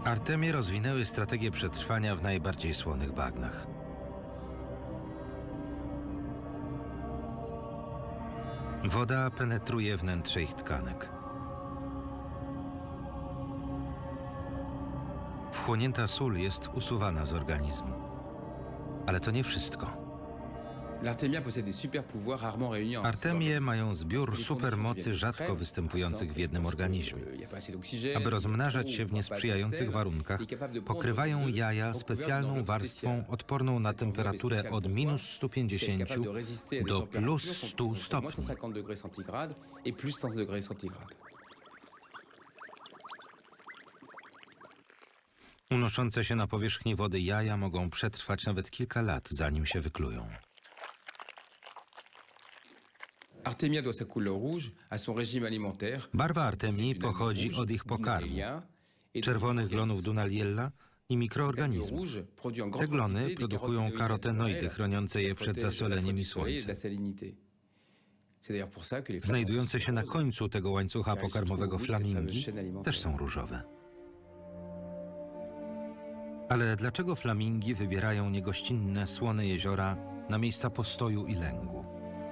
Artemie rozwinęły strategię przetrwania w najbardziej słonych bagnach. Woda penetruje wnętrze ich tkanek. Wchłonięta sól jest usuwana z organizmu. Ale to nie wszystko. Artemie mają zbiór supermocy rzadko występujących w jednym organizmie. Aby rozmnażać się w niesprzyjających warunkach, pokrywają jaja specjalną warstwą odporną na temperaturę od -150 do +100 stopni. Unoszące się na powierzchni wody jaja mogą przetrwać nawet kilka lat, zanim się wyklują. Barwa artemii pochodzi od ich pokarmu, czerwonych glonów Dunaliella i mikroorganizmów. Te glony produkują karotenoidy chroniące je przed zasoleniem i słońcem. Znajdujące się na końcu tego łańcucha pokarmowego flamingi też są różowe. Ale dlaczego flamingi wybierają niegościnne, słone jeziora na miejsca postoju i lęgu?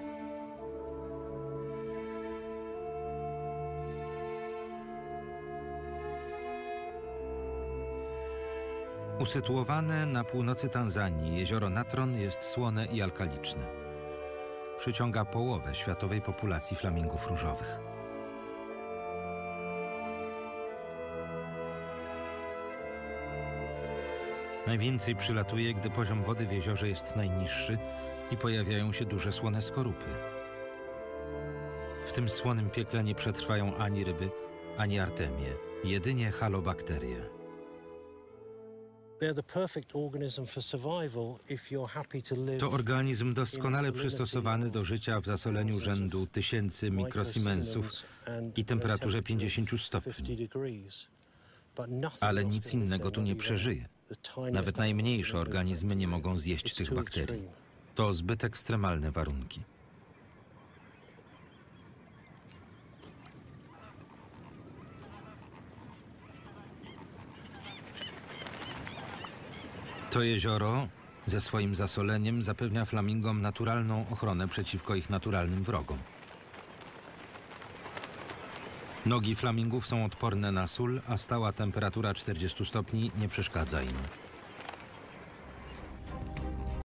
Usytuowane na północy Tanzanii jezioro Natron jest słone i alkaliczne. Przyciąga połowę światowej populacji flamingów różowych. Najwięcej przylatuje, gdy poziom wody w jeziorze jest najniższy i pojawiają się duże słone skorupy. W tym słonym piekle nie przetrwają ani ryby, ani artemie, jedynie halobakterie. To organizm doskonale przystosowany do życia w zasoleniu rzędu tysięcy mikrosiemensów i temperaturze 50 stopni. Ale nic innego tu nie przeżyje. Nawet najmniejsze organizmy nie mogą zjeść tych bakterii. To zbyt ekstremalne warunki. To jezioro ze swoim zasoleniem zapewnia flamingom naturalną ochronę przeciwko ich naturalnym wrogom. Nogi flamingów są odporne na sól, a stała temperatura 40 stopni nie przeszkadza im.